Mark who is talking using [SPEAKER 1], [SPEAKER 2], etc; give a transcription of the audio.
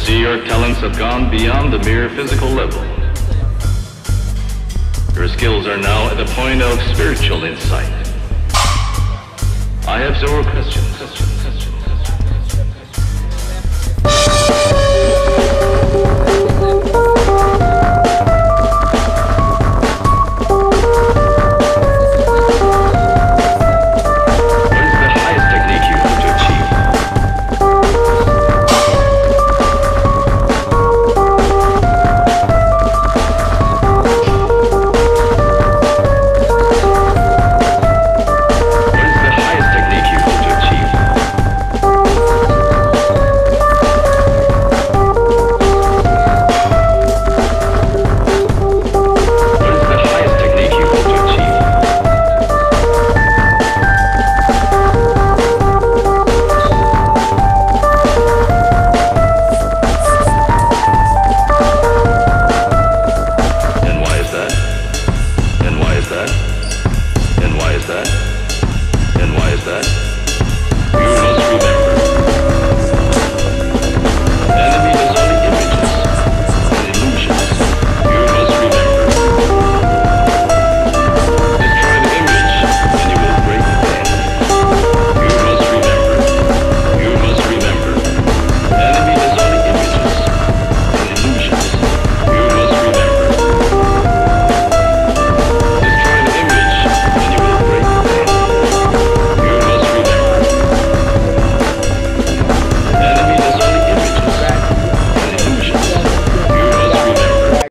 [SPEAKER 1] see your talents have gone beyond the mere physical level. Your skills are now at the point of spiritual insight. I have several questions.